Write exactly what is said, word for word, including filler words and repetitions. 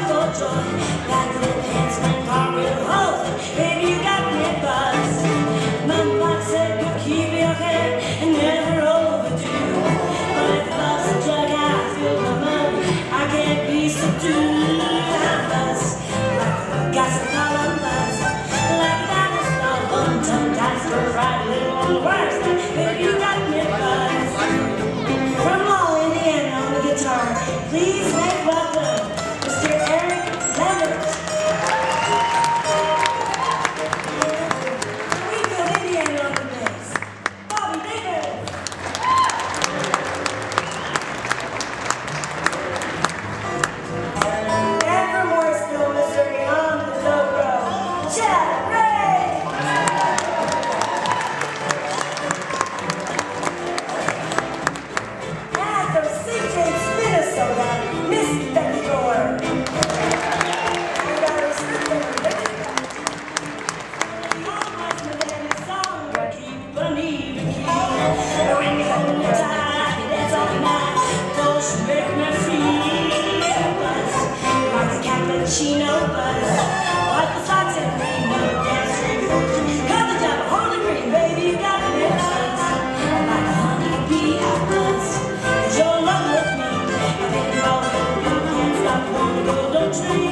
Please make welcome Mister Eric Valerie. We go Indiana on the bass. Bobby Davis. And from Morrisville, Missouri, on the dobro, Chad Ray. And from Saint James, Minnesota, Miss Becky Gore. And our sister, the almost Madame song, I keep believing you. When you hold me tight, it's all night. Don't you make me feel buzz, like a cappuccino buzz. Like the socks and green, no dance ring. Cut the job, hold the green, baby, you got me buzz. Like a honeybee, I buzz. 'Cause your love with me, I think you're all good. You can't stop, wanna go, don't you?